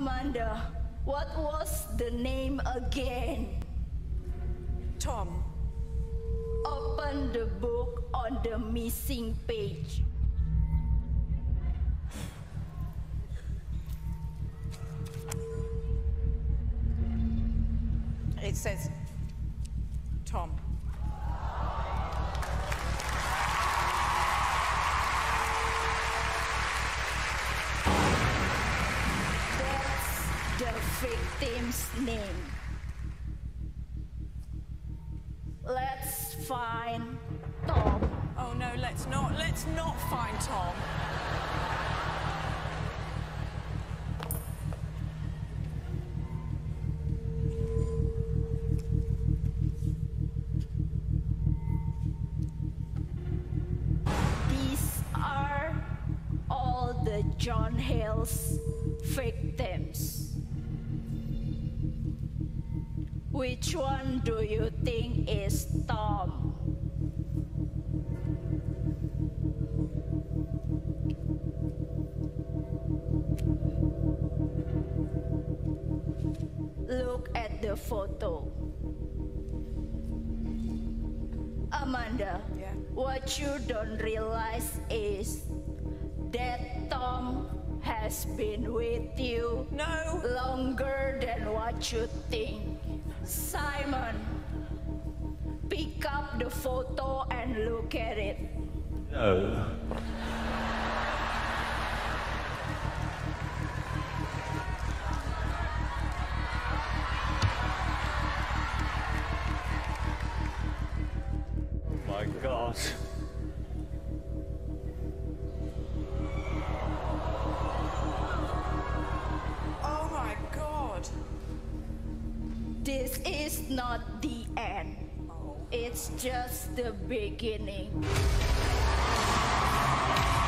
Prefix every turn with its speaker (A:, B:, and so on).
A: Amanda, what was the name again?
B: Tom.
A: Open the book on the missing page.
B: It says Tom.
A: That's the victim's name. Let's find Tom.
B: Oh no, let's not find Tom.
A: These are all the John Hill's victims. Which one do you think is Tom? Look at the photo. Amanda,
B: Yeah.
A: what you don't realize is that Tom has been with you
B: No.
A: longer than what you think. Simon, pick up the photo and look at it.
C: No. Oh my God.
B: Oh my God.
A: This is not the end. It's just the beginning.